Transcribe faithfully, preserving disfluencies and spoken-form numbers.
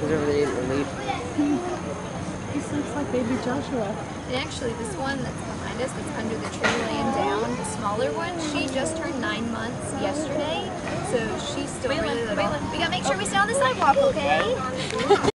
He's over there eating a leaf. This looks like baby Joshua. And actually, this one that's behind us, that's under the tree laying down, the smaller one, she just turned nine months yesterday, so she's still really little. We gotta make sure we stay on the sidewalk, okay?